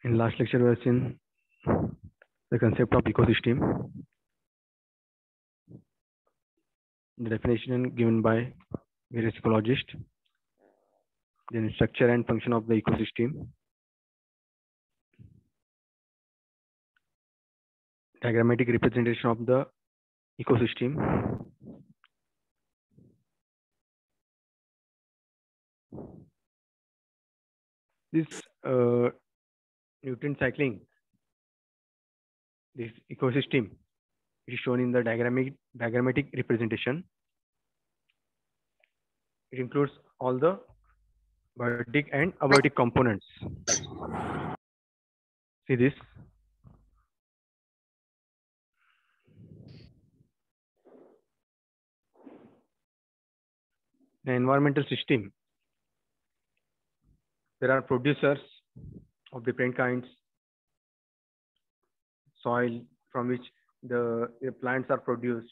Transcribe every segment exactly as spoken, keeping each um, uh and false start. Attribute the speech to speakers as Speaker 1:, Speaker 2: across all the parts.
Speaker 1: In last lecture, we have seen the concept of ecosystem, the definition given by various ecologists, then structure and function of the ecosystem, diagrammatic representation of the ecosystem, this uh, nutrient cycling, this ecosystem is shown in the diagrammatic, diagrammatic representation. It includes all the biotic and abiotic components. See this. The environmental system. There are producers of different kinds, soil from which the, the plants are produced,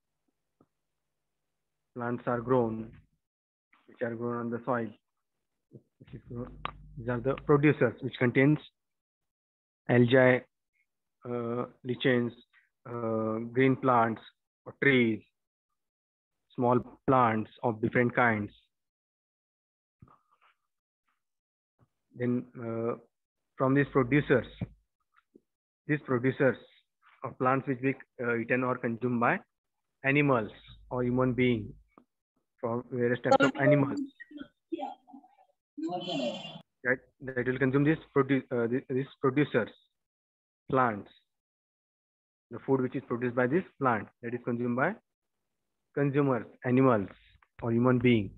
Speaker 1: plants are grown, which are grown on the soil. These are the producers, which contains algae, uh, lichens, uh, green plants or trees, small plants of different kinds. Then uh, from these producers, these producers of plants which be uh, eaten or consumed by animals or human beings, from various types of animals, right? That will consume these produ uh, these producers, plants, the food which is produced by this plant, that is consumed by consumers, animals or human being.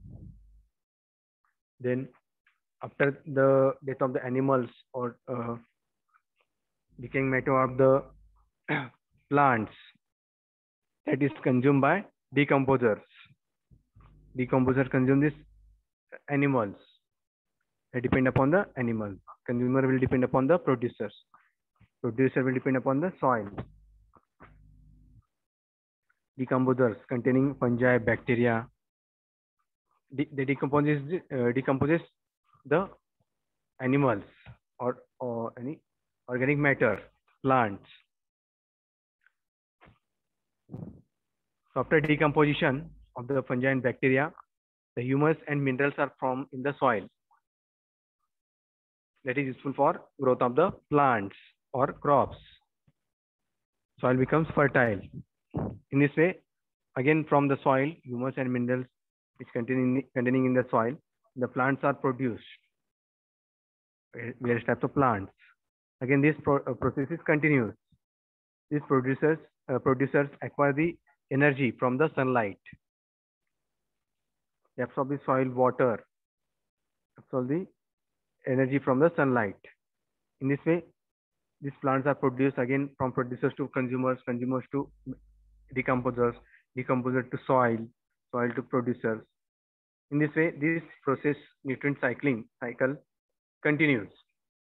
Speaker 1: Then after the death of the animals or uh, decaying matter of the plants, that is consumed by decomposers. Decomposers consume these animals. They depend upon the animal. Consumer will depend upon the producers. Producer will depend upon the soil. Decomposers containing fungi, bacteria. De they decomposes uh, decomposes the animals or or any organic matter, plants. So after decomposition of the fungi and bacteria, the humus and minerals are formed in the soil. That is useful for growth of the plants or crops. Soil becomes fertile. In this way, again from the soil, humus and minerals which containing containing in the soil, the plants are produced. Various types of plants. Again, this pro uh, process is continuous. These producers uh, producers acquire the energy from the sunlight. They absorb the soil water, absorb the energy from the sunlight. In this way, these plants are produced again from producers to consumers, consumers to decomposers, decomposer to soil, soil to producers. In this way, this process, nutrient cycling cycle, continues.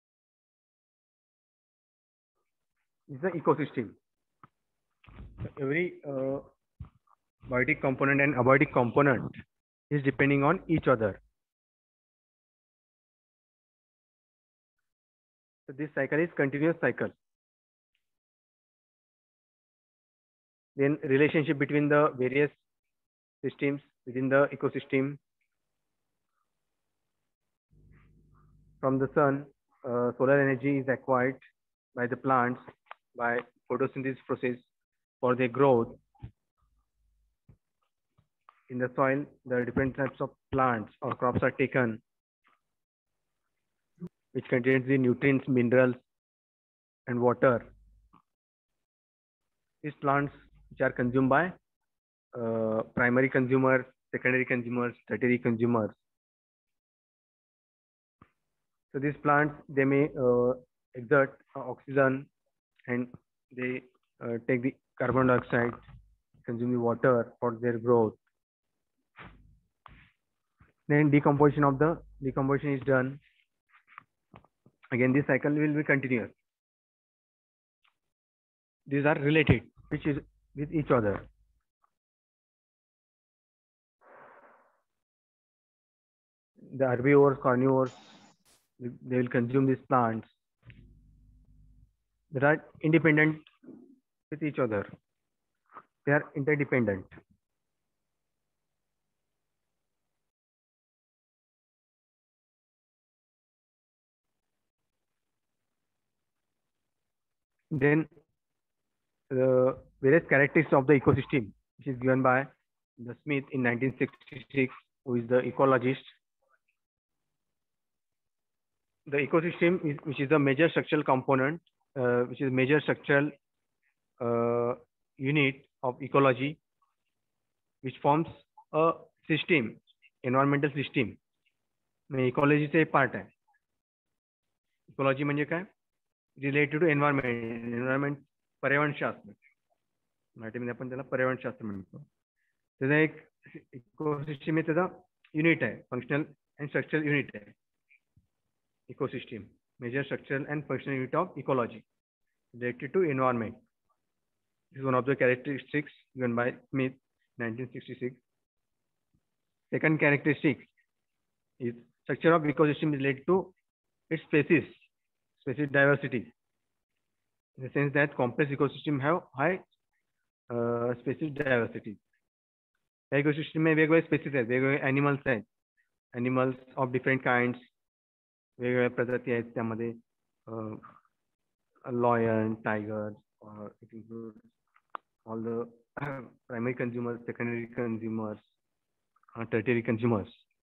Speaker 1: This is the ecosystem. So every uh, biotic component and abiotic component is depending on each other. So this cycle is continuous cycle. Then relationship between the various systems within the ecosystem. From the sun, uh, solar energy is acquired by the plants by photosynthesis process for their growth. In the soil, the different types of plants or crops are taken, which contains the nutrients, minerals, and water. These plants which are consumed by uh, primary consumers, secondary consumers, tertiary consumers. So these plants, they may uh, exert uh, oxygen and they uh, take the carbon dioxide, consume the water for their growth. Then decomposition of the decomposition is done. Again, this cycle will be continuous. These are related, which is with each other. The herbivores, carnivores, they will consume these plants. They are independent with each other. They are interdependent. Then the various characteristics of the ecosystem, which is given by the Smith in nineteen sixty-six, who is the ecologist. The ecosystem is, which is a major structural component, uh, which is major structural uh, unit of ecology, which forms a system, environmental system. म्हणजे इकॉलॉजीचा एक part आहे. Ecology म्हणजे काय? Related to environment. Environment पर्यावरणशास्त्र, मराठीमध्ये आपण त्याला पर्यावरणशास्त्र म्हणतो. त्याचा एक इकोसिस्टम आहे, त्याचा युनिट आहे, फंक्शनल अँड स्ट्रक्चरल युनिट आहे ecosystem. Major structural and functional unit of ecology related to environment. This is one of the characteristics given by Smith, nineteen sixty-six. Second characteristic is structure of ecosystem is related to its species, species diversity. In the sense that complex ecosystem have high uh, species diversity. Ecosystem में वेगवेगळे species आहेत, वेगवेगळे animals आहेत, animals of different kinds, वेगवेगळ्या प्रजाती आहेत त्यामध्ये. A lion, tiger, or it includes all the primary consumers, secondary consumers, uh, tertiary consumers.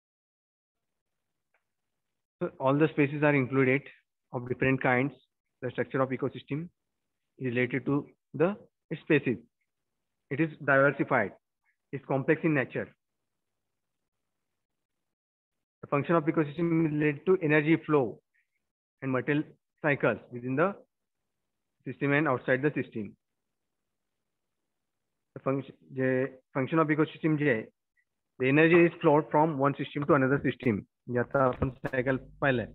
Speaker 1: So all the species are included of different kinds. The structure of ecosystem is related to the species. It is diversified. It's complex in nature. The function of ecosystem is related to energy flow and material cycles within the system and outside the system. The function, the function of ecosystem जे आहे, the energy is flowed from one system to another system. याचा आपण cycle पाहिलंय.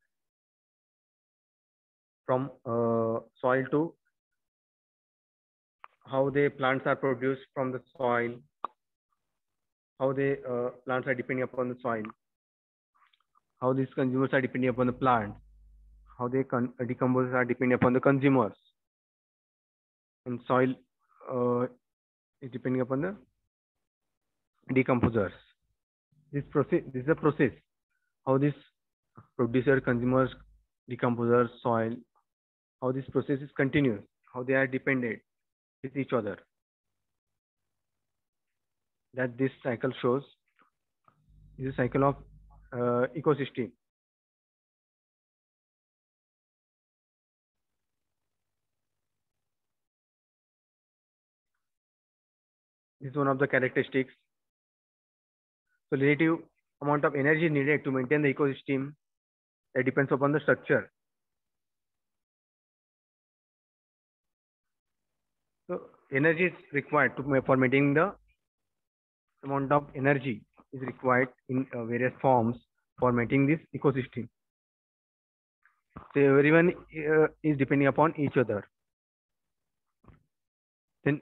Speaker 1: From uh, soil to how the plants are produced from the soil, how the uh, plants are depending upon the soil, how these consumers are depending upon the plants, how they con decomposers are depending upon the consumers, and soil uh, is depending upon the decomposers. This process, this is a process. How this producer, consumers, decomposers, soil, how this process is continuous, how they are dependent with each other. That this cycle shows is a cycle of uh, ecosystem. This is one of the characteristics. So relative amount of energy needed to maintain the ecosystem, that depends upon the structure. So energy is required to for maintaining the amount of energy is required in uh, various forms for maintaining this ecosystem. So everyone uh, is depending upon each other. Then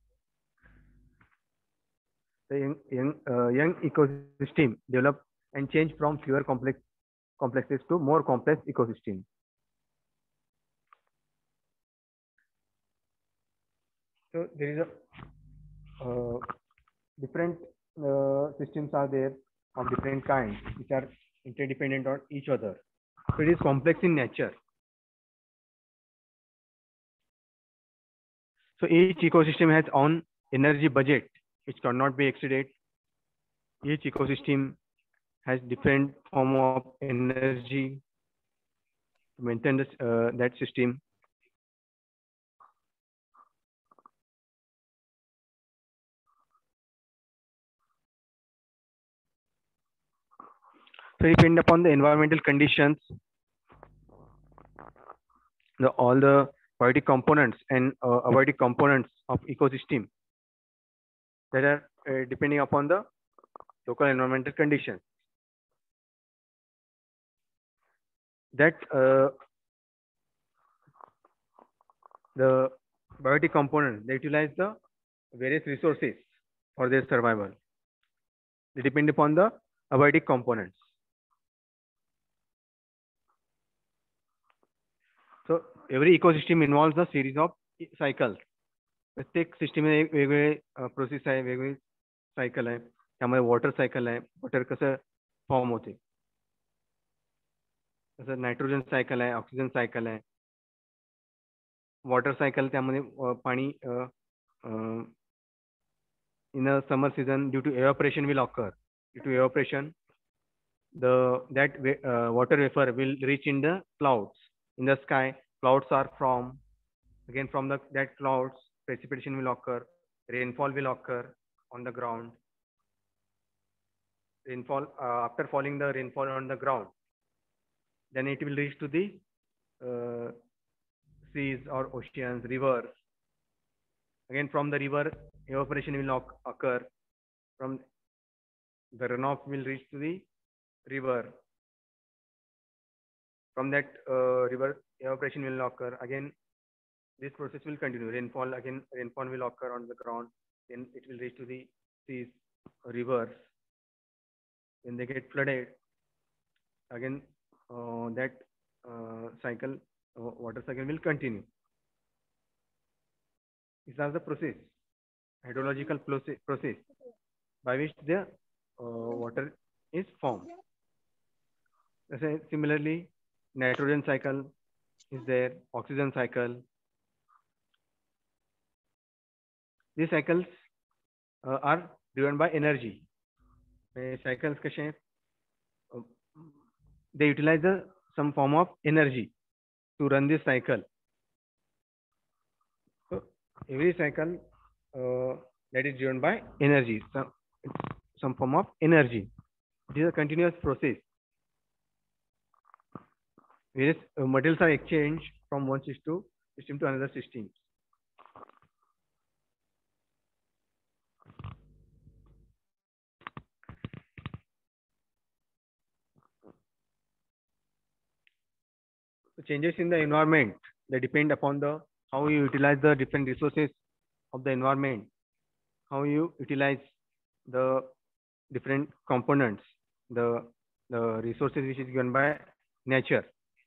Speaker 1: the young, young, uh, young ecosystem develop and change from fewer complex complexes to more complex ecosystem. So there is a uh, different uh, systems are there of different kinds which are interdependent on each other. So it is complex in nature. So each ecosystem has own energy budget which cannot be exceeded. Each ecosystem has different form of energy to maintain this, uh, that system. So depend upon the environmental conditions, the all the biotic components and uh, abiotic components of ecosystem that are uh, depending upon the local environmental conditions. That uh, the biotic components, they utilize the various resources for their survival. They depend upon the abiotic components. So every ecosystem involves a series of cycles. प्रत्येक system मध्ये एक वेगवेगळे process आहे, वेगवेगळे cycle आहे. त्यामध्ये water cycle आहे, water कसं फॉर्म होते, तसं नायट्रोजन सायकल आहे, ऑक्सिजन सायकल आहे. वॉटर सायकल त्यामध्ये पाणी in a summer season due to evaporation will occur. Due to evaporation, the that uh, water vapor will reach in the clouds. In the sky, clouds are formed. Again, from the that clouds, precipitation will occur. Rainfall will occur on the ground. Rainfall uh, after falling the rainfall on the ground, then it will reach to the uh, seas or oceans, rivers. Again, from the river, evaporation will occur. From the runoff will reach to the river. From that uh, river, evaporation will occur. Again, this process will continue. Rainfall, again, rainfall will occur on the ground. Then it will reach to the seas, rivers. When they get flooded, again, uh, that uh, cycle, uh, water cycle will continue. These are the process, hydrological process, process by which the uh, water is formed. Similarly, nitrogen cycle is there, oxygen cycle. These cycles uh, are driven by energy. Cycles, uh, they utilize the, some form of energy to run this cycle. So every cycle uh, that is driven by energy, some, some form of energy. It is a continuous process. Various uh, materials are exchanged from one system system to another system. So changes in the environment, they depend upon the how you utilize the different resources of the environment, how you utilize the different components, the the resources which is given by nature.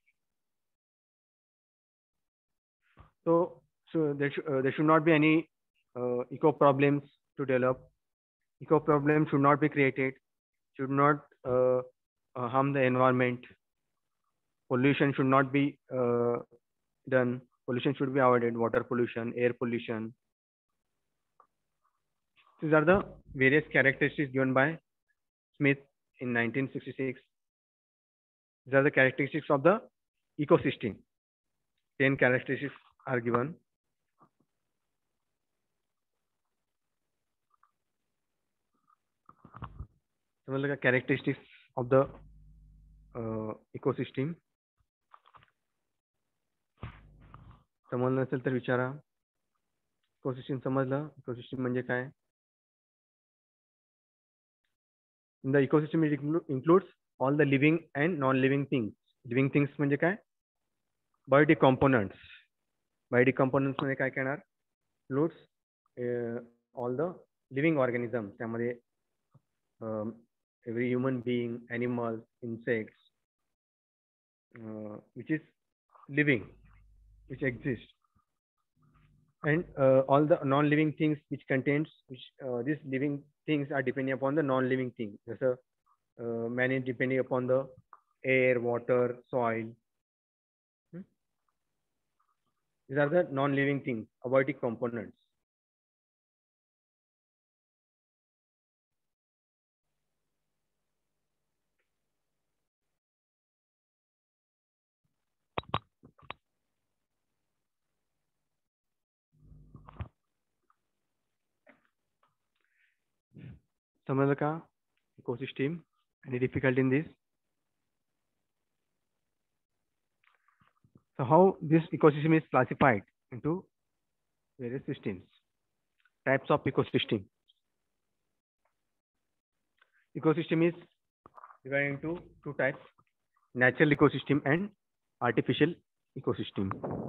Speaker 1: So, so there, sh uh, there should not be any uh, eco problems to develop. Eco problems should not be created, should not uh, uh, harm the environment. Pollution should not be uh, done. Pollution should be avoided. Water pollution, air pollution. These are the various characteristics given by Smith in nineteen sixty-six. These are the characteristics of the ecosystem. ten characteristics are given. Some of the characteristics of the uh, ecosystem. समजलं नसेल तर विचारा. Ecosystem समजलं? Ecosystem म्हणजे काय? In the ecosystem it includes all the living and non-living things. Living things म्हणजे काय? Biotic components. Biotic components म्हणजे काय करणार? Includes uh, all the living organisms. त्यामध्ये um, every human being, animals, insects, uh, which is living, which exists, and uh, all the non-living things which contains, which uh, these living things are depending upon the non-living things. Just a uh, man is depending upon the air, water, soil. Hmm? These are the non-living things, abiotic components. समझलं का? Ecosystem. Any difficulty in this? So how this ecosystem is classified into various systems? Types of ecosystem. Ecosystem is divided into two types: natural ecosystem and artificial ecosystem.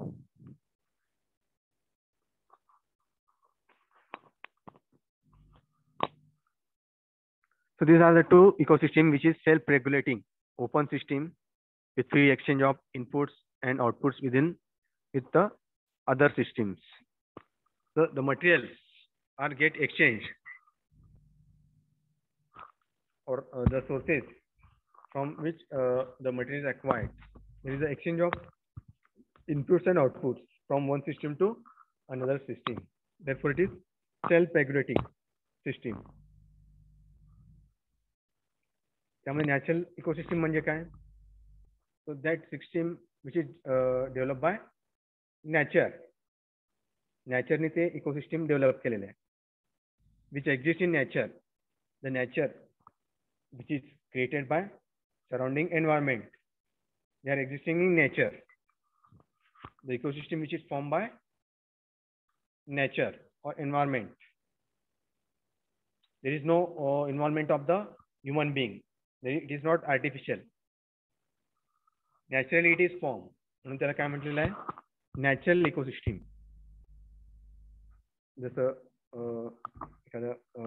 Speaker 1: So these are the two ecosystems which is self-regulating, open system with free exchange of inputs and outputs within with the other systems. So the materials are get exchanged, or uh, the sources from which uh, the material is acquired. There is an exchange of inputs and outputs from one system to another system. Therefore, it is self-regulating system. त्यामुळे natural ecosystem म्हणजे काय? So that system which is uh, developed by nature. Nature ने ते ecosystem develop केलेले आहे. Which exists in nature. The nature which is created by surrounding environment. They are existing in nature. The ecosystem which is formed by nature or environment. There is no uh, involvement of the human being. It is not artificial. Naturally it is formed. म्हणून त्याला काय म्हटलेलं आहे? Natural ecosystem. जसं एखादं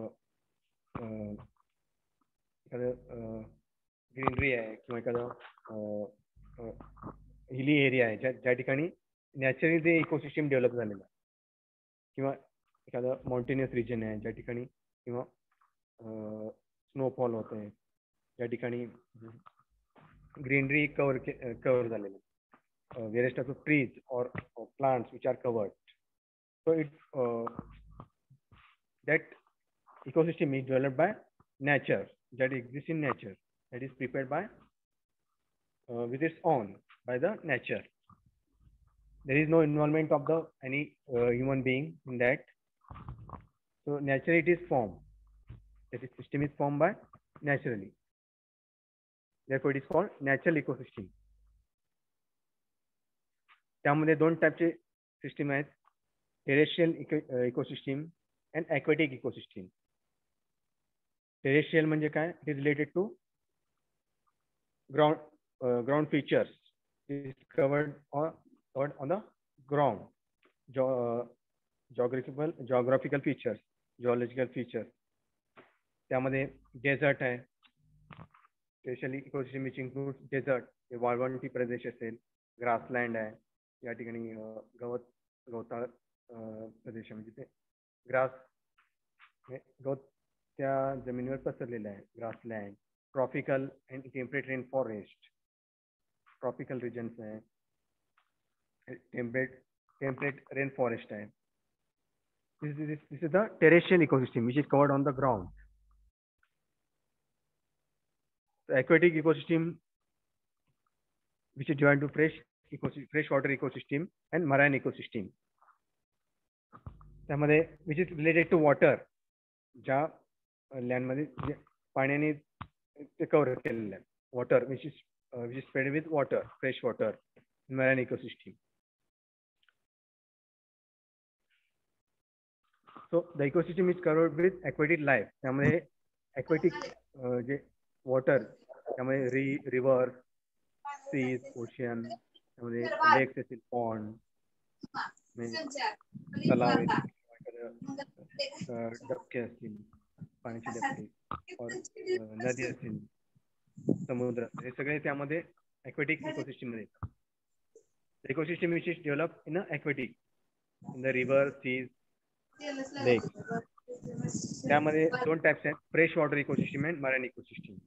Speaker 1: एखादं greenery आहे किंवा एखादं हिली एरिया आहे ज्या ज्या ठिकाणी नॅचरली ते इकोसिस्टम डेव्हलप झालेलं आहे, किंवा एखादं माउंटेनियस रिजन आहे ज्या ठिकाणी किंवा स्नोफॉल होत आहे, ज्या ठिकाणी greenery cover uh, cover झालेलं, uh, various types of trees or, or plants which are covered. So it uh, that ecosystem is developed by nature, that exists in nature, that is prepared by uh, with its own by the nature. There is no involvement of the any uh, human being in that. So naturally it is formed. That system is formed by naturally. Therefore, it is called natural ecosystem. त्यामध्ये दोन टाइपचे system आहेत, terrestrial ecosystem and aquatic ecosystem. Terrestrial म्हणजे काय? It is related to ground ground features, is covered covered on the ground, geographical geographical features, geological features. त्यामध्ये desert आहे, specially ecosystem which includes desert, वाळवंटी प्रदेश असेल, grassland आहे, या ठिकाणी गवत गवताळ प्रदेश म्हणजे ते ग्रास गवत त्या जमिनीवर पसरलेलं आहे, grassland. Tropical and temperate rain forest, tropical regions आहे, टेम्परेट टेम्परेट रेन फॉरेस्ट आहे. This is this is the terrestrial ecosystem which is covered on the ground. The aquatic ecosystem, which is divided to fresh ecosystem, freshwater ecosystem and marine ecosystem. त्यामध्ये which is related to water, ज्या land मध्ये पाण्याने ते cover केलेलं आहे, water which is uh, which is spread with water, fresh water, marine ecosystem. So the ecosystem is covered with aquatic life. त्यामध्ये aquatic uh, जे water, त्यामध्ये रि रिव्हर, सीज, ओशियन, त्यामध्ये लेक्स असतील, पॉन्ड, तलाव, डबके असतील, पाण्याची डबके, नदी असतील, समुद्र, हे सगळे त्यामध्ये ॲक्वेटिक इकोसिस्टम मध्ये येतात. Ecosystem which is develop in a aquatic, in the river, seas, lake. त्यामध्ये दोन टाइप्स आहेत, fresh water ecosystem and marine ecosystem.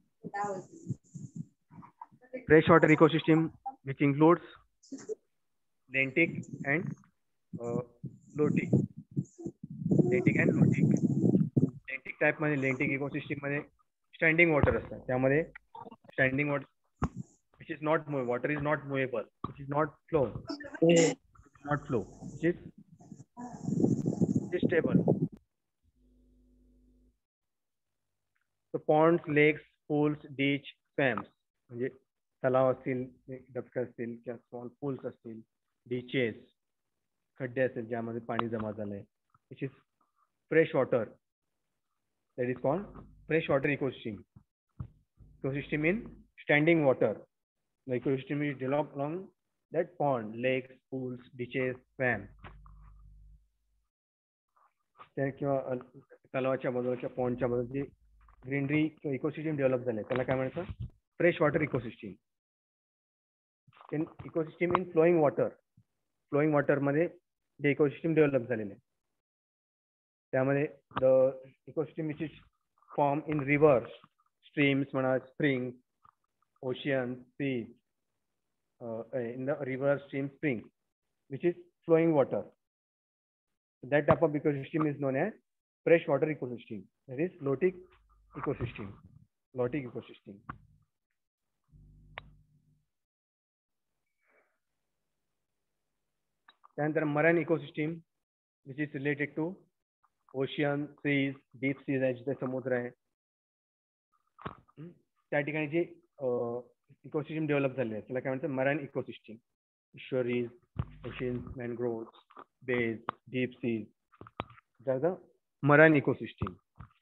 Speaker 1: Fresh water ecosystem which includes lentic and uh, lotic. Lentic and lotic. Lentic type मध्ये lentic ecosystem मध्ये standing water असतात. त्यामध्ये standing water which is not move, water is not movable, which is not flow, not flow, which is, which is stable. So ponds, lakes, pools, ditch, swamps, म्हणजे तलाव असतील, डबके असतील किंवा small pools असतील, ditches, खड्डे असतील ज्यामध्ये पाणी जमा झालंय, which is fresh water. That is called fresh water ecosystem. Ecosystem in standing water. The ecosystem is develop along that pond, lakes, pools, ditches, swamp. त्या किंवा तलावाच्या बाजूच्या, पॉन्डच्या बाजूची ग्रीनरी इकोसिस्टम डेव्हलप झाले, त्याला काय म्हणतात? Fresh water ecosystem. In ecosystem in flowing water, flowing वॉटरमध्ये जे इकोसिस्टम डेव्हलप झालेले आहे त्यामध्ये the ecosystem which is form in rivers, streams म्हणा, spring, ocean, seas, in the river, stream, spring, which is flowing water. That type of ecosystem is known as freshwater ecosystem. That is lotic ecosystem. Lotic ecosystem. त्यानंतर marine ecosystem, which is related to ocean, seas, deep seas, जिथे समुद्र आहे त्या ठिकाणी जे ecosystem develop झाले त्याला काय म्हणतात, marine ecosystem. Fisheries, oceans, mangroves, bays, deep seas. That's the marine ecosystem.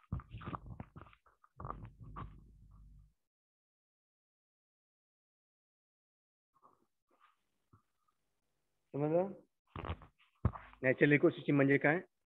Speaker 1: समजलं? नॅचरल इकोसिस्टम म्हणजे काय?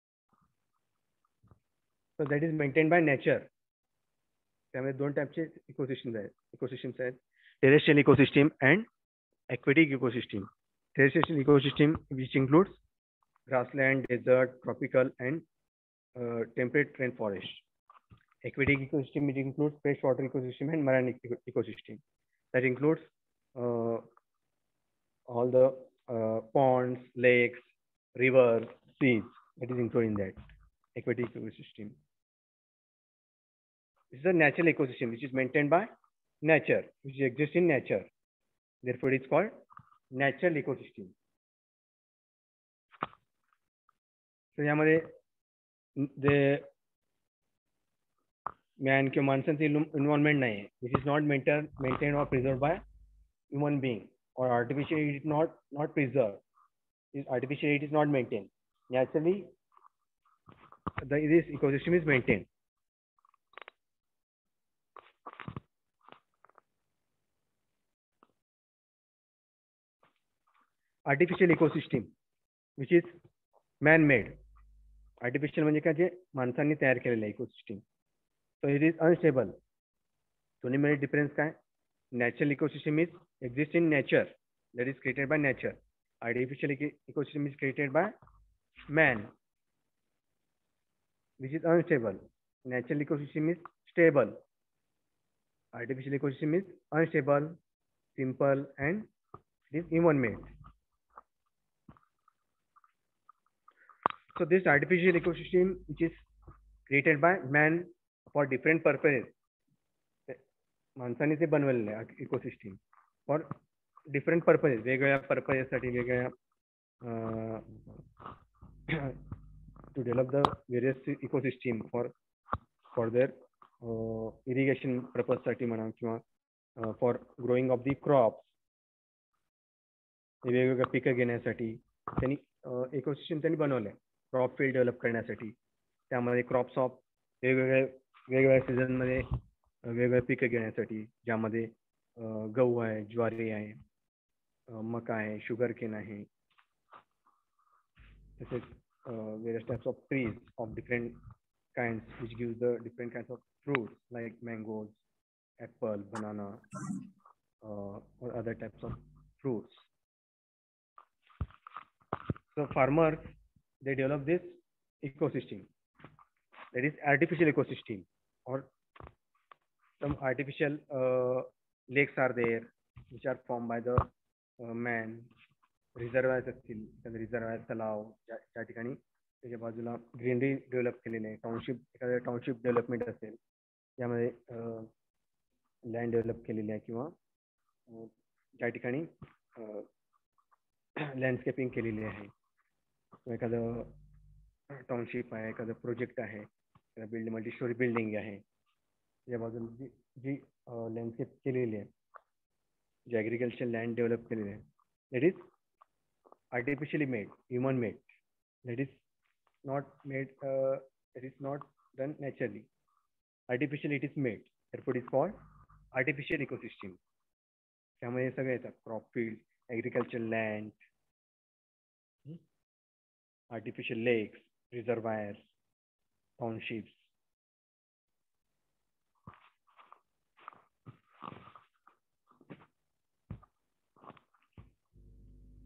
Speaker 1: So that is maintained by nature. त्यामध्ये दोन टाइपचे इकोसिस्टम्स आहेत इकोसिस्टम्स आहेत terrestrial ecosystem and aquatic ecosystem. Terrestrial ecosystem which includes grassland, desert, tropical and uh, temperate rainforest. Aquatic ecosystem which includes freshwater ecosystem and marine ecosystem. That includes uh, all the uh, ponds, lakes, rivers, seas. That is included in that aquatic ecosystem. This is a natural ecosystem which is maintained by nature, which exists in nature. Therefore, it is called natural ecosystem. So, यामध्ये जे man किंवा माणसांचे involvement नाही आहे, which is not maintain maintain or preserve by human being or artificially it is not not preserved. Is artificially it is not maintained. Naturally, the this ecosystem is maintained. Artificial ecosystem, which is man-made. Artificial म्हणजे काय, जे माणसांनी तयार केलेलं इकोसिस्टम. So it is unstable. दोन्हीमध्ये difference काय? Natural ecosystem is exist in nature, that is created by nature. Artificial ecosystem is created by man, which is unstable. Natural ecosystem is stable. Artificial ecosystem is unstable, simple, and it is human made. So this artificial ecosystem which is created by man for different purposes. माणसाने ते बनवलेलं आहे ecosystem for different purposes, वेगवेगळ्या पर्पजेससाठी, वेगवेगळ्या to develop the various ecosystem for for their irrigation पर्पजसाठी म्हणा किंवा for growing of the crop, वेगवेगळ्या पिकं घेण्यासाठी त्यांनी इकोसिस्टम त्यांनी बनवलं आहे. क्रॉप फील्ड डेव्हलप करण्यासाठी त्यामध्ये क्रॉप्स ऑफ वेगवेगळ्या वेगवेगळ्या सीझनमध्ये वेगवेगळ्या पिकं घेण्यासाठी, ज्यामध्ये गहू आहे, ज्वारी आहे, मका आहे, शुगर केन आहे, तसेच various types of trees of different kinds which gives the different kinds of fruits like mangoes, apple, banana or other types of fruits. So farmers, they develop this ecosystem, that is artificial ecosystem, or some artificial uh, lakes are there which are formed by the uh, man. Reservoirs असतील, reservoir तलाव त्या ठिकाणी त्याच्या बाजूला greenery develop केलेले आहे. Township, एखाद्या township development असेल यामध्ये लँड डेव्हलप केलेली आहे किंवा त्या ठिकाणी लँडस्केपिंग केलेली आहे. एखादं टाउनशिप आहे, एखादं प्रोजेक्ट आहे, बिल्डिंग मल्टी स्टोरी बिल्डिंग आहे, या बाजूला जी जी लँडस्केप केलेली आहे, जी ॲग्रिकल्चर लँड डेव्हलप केलेली आहे, that is artificially made, human made. That is not made, uh, that is not done naturally. Artificially it is made. Therefore it is called artificial ecosystem. त्यामुळे सगळे येतात, crop field, agriculture land, artificial lakes, reservoirs, townships.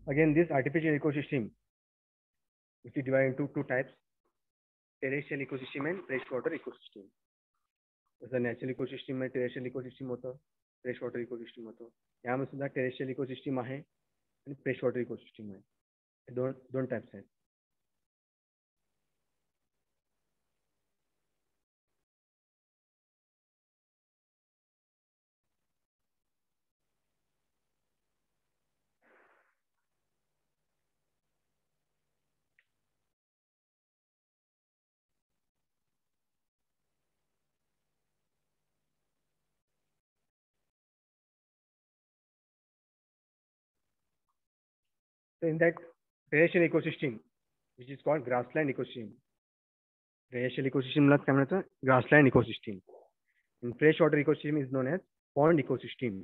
Speaker 1: Again, this artificial ecosystem, which is divided into two types: terrestrial ecosystem and freshwater ecosystem. जसं natural ecosystem मध्ये terrestrial ecosystem होतं, fresh water ecosystem होतं. यामध्ये सुद्धा terrestrial ecosystem आहे आणि fresh water ecosystem आहे. हे दोन दोन टाइप्स आहेत. So in that terrestrial ecosystem, which is called grassland ecosystem, terrestrial ecosystem ला काय म्हणायचं? Grassland ecosystem. And freshwater ecosystem is known as pond ecosystem.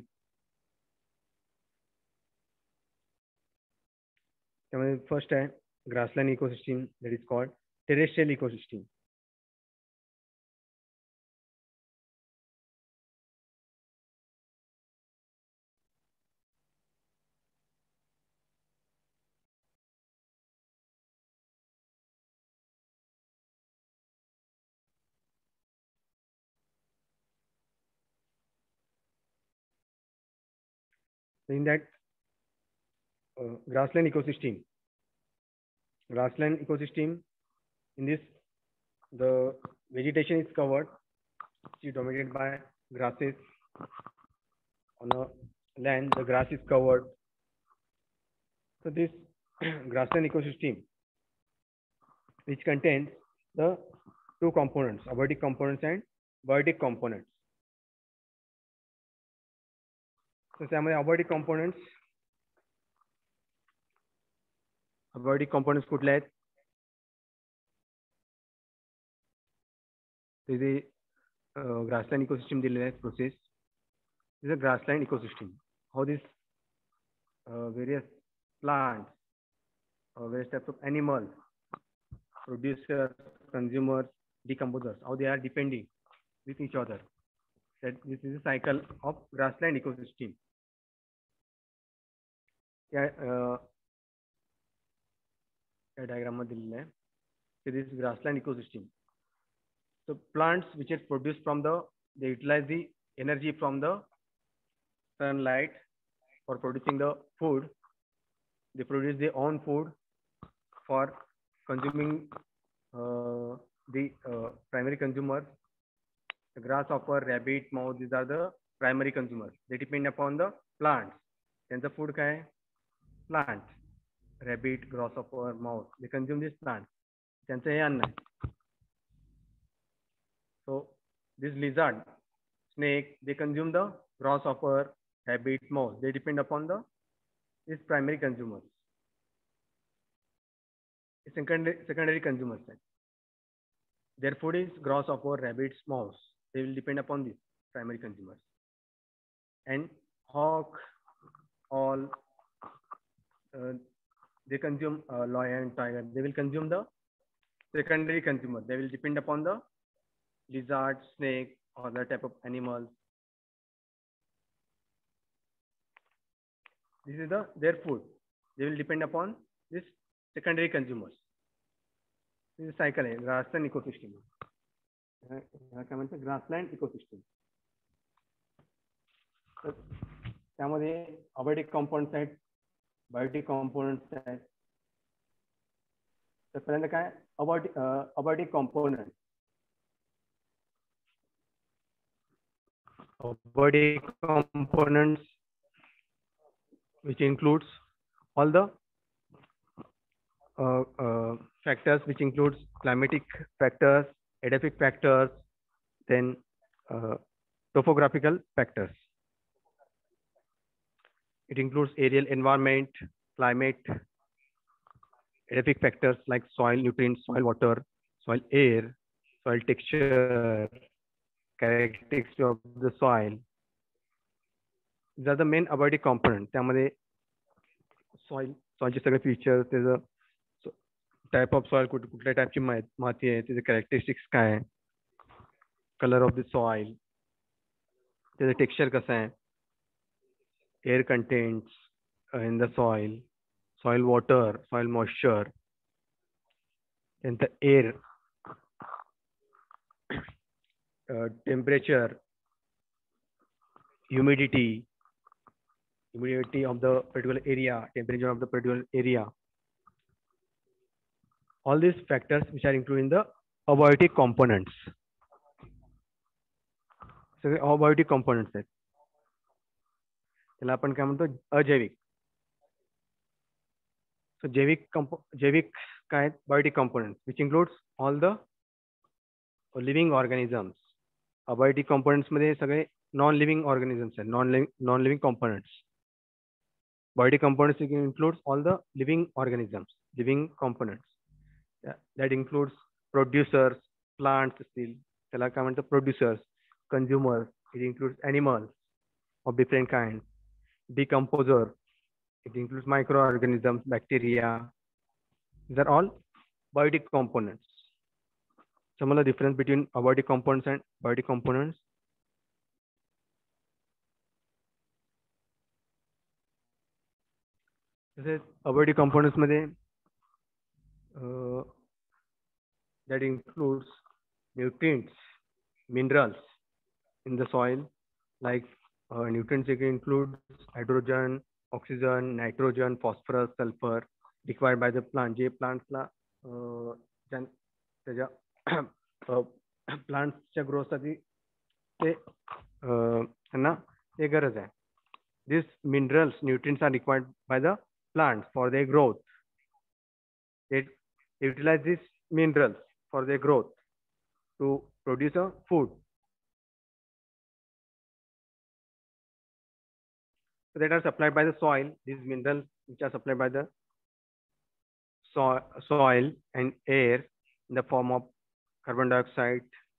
Speaker 1: त्यामध्ये फर्स्ट आहे grassland ecosystem, that is called terrestrial ecosystem. In that uh, grassland ecosystem, grassland ecosystem, in this the vegetation is covered, which is dominated by grasses. On the land, the grass is covered. So this grassland ecosystem, which contains the two components, abiotic components and biotic components. So त्यामध्ये abiotic components, abiotic components कुठले आहेत? तिथे grassland ecosystem दिलेले आहेत process. This is a grassland ecosystem. How this uh, various plants, uh, various types of animals, producers, consumers, decomposers, how they are depending with each other. That this is a cycle of grassland ecosystem. Yeah, uh, diagram मध्ये दिलेलं आहे. So this is grassland ecosystem. So plants which is produced from the, they utilize the energy from the sunlight for producing the food. They produce their own food for consuming uh, the uh, primary consumers. The grasshopper, rabbit, mouse, these are the primary consumers. They depend upon the plants. त्यांचं food काय आहे? Plants. Rabbit, grasshopper, mouse. They consume this plant. त्यांचं हे अन्न आहे. So this lizard, snake, they consume the grasshopper, rabbit, mouse. They depend upon the these primary consumers. Secondary secondary consumers. Their food is grasshopper, rabbits, mouse. They will depend upon these primary consumers. And hawk, all uh, they consume uh, lion, tiger. They will consume the secondary consumer. They will depend upon the lizard, snake, or other type of animals. This is the their food. They will depend upon this secondary consumers. This is a cycle आहे grassland ecosystem. काय म्हणतात grassland ecosystem. तर त्यामध्ये abiotic components आहेत, biotic components आहेत. तर पहिल्यांदा काय abiotic abiotic component. Abiotic components, which includes all the uh, uh, factors, which includes climatic factors, edaphic factors, then uh, topographical factors. It includes aerial environment, climate, edaphic factors like soil nutrients, soil water, soil air, soil texture, characteristics of the soil. These are the main abiotic components. त्यामध्ये soil, soilचे सगळे features, त्याचं type of soil, कुठल्या टाइपची माती आहे, त्याचे characteristics काय आहे, color of the soil, त्याचं texture कसं आहे, air contents in the soil, soil water, soil moisture, then the air, uh, temperature, humidity, humidity of the particular area, temperature of the particular area. All these factors which are included in the abiotic components. सगळे abiotic components आहेत. त्याला आपण काय म्हणतो अजैविक. So जैविक compo जैविक काय abiotic components which includes all the living organisms. Abiotic components मध्ये सगळे non living organisms आहेत, non living non living components. Biotic components includes all the living organisms, living components. Yeah, that includes producers, plants असतील, त्याला काय म्हणतात producers, consumers, it includes animals of different kinds, decomposer, it includes microorganisms, bacteria. These are all biotic components. Some of the difference between abiotic components and biotic components. तसेच abiotic components मध्ये uh, that includes nutrients, minerals in the soil, like uh, nutrients include hydrogen, oxygen, nitrogen, phosphorus, sulfur required by the plant. J plants La uh, त्याच्या plants च्या growth साठी ते त्यांना ते गरज आहे. These minerals, nutrients are required by the plants for their growth. It utilizes these minerals for their growth to produce a food. So that are supplied by the soil. These minerals which are supplied by the so soil and air in the form of carbon dioxide,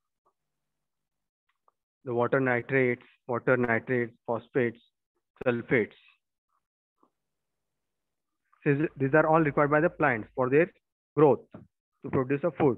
Speaker 1: the water nitrates, water nitrates, phosphates, sulfates. So these are all required by the plants for their growth to produce a food.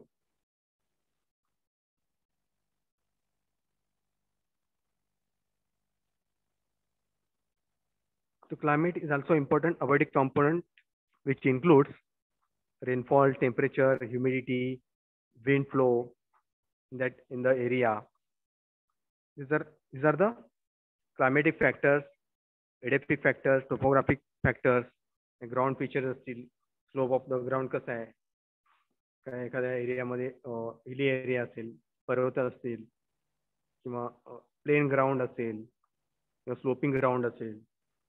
Speaker 1: So climate is also important abiotic component, which includes rainfall, temperature, humidity, wind flow in that in the area. These are these are the climatic factors, edaphic factors, topographic factors, ground features असतील, slope of the ground कसं आहे, काय एखाद्या एरियामध्ये hilly area असेल, पर्वत असतील, किंवा प्लेन ग्राउंड असेल, किंवा स्लोपिंग ग्राउंड असेल.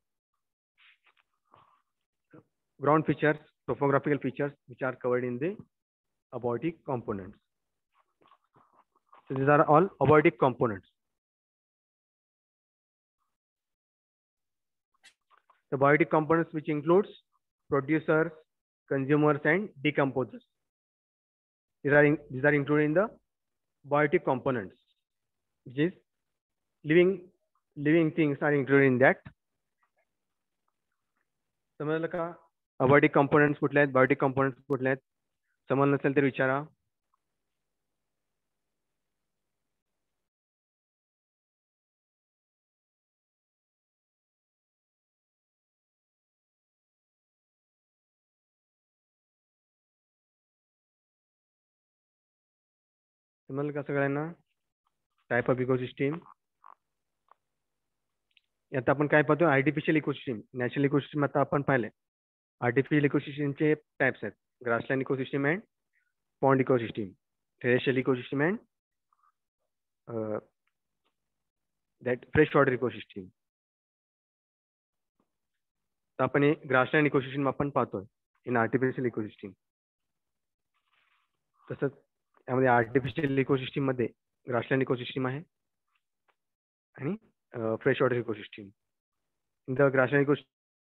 Speaker 1: Ground features, topographical features which are covered in the abiotic components. So these are all abiotic components. The biotic components which includes producers, consumers, and decomposers. These are in, these are included in the biotic components, which is living living things are included in that. समजलं का abiotic components कुठले आहेत, biotic components कुठले आहेत? समजलं नसेल तर विचारा. समजलं का सगळ्यांना? Type of ecosystem. आता आपण काय पाहतो, आर्टिफिशियल इकोसिस्टीम, नॅचरल इकोसिस्टीम आता आपण पाहिले. आर्टिफिशियल इकोसिस्टीमचे टाइप्स आहेत, grassland ecosystem and pond ecosystem, terrestrial ecosystem and that fresh water ecosystem. तर आपण हे ग्रासलँड इकोसिस्टीम आपण पाहतोय इन आर्टिफिशियल इकोसिस्टीम. तसंच त्यामध्ये आर्टिफिशियल इकोसिस्टीम मध्ये ग्रासलँड इकोसिस्टीम आहे आणि fresh water ecosystem. In the grassland ecosystem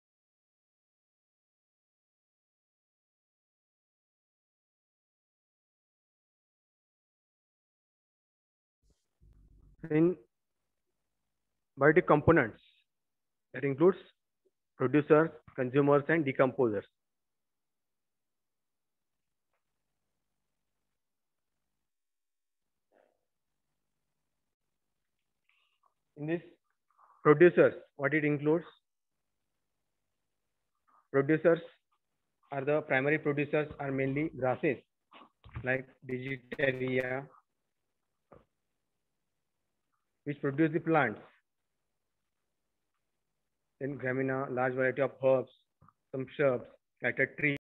Speaker 1: in biotic components that includes producers, consumers, and decomposers. In this producers, what it includes? Producers are the primary producers are mainly grasses like Digitaria, which produce the plants. Then Gramina, large variety of herbs, some shrubs, like a tree.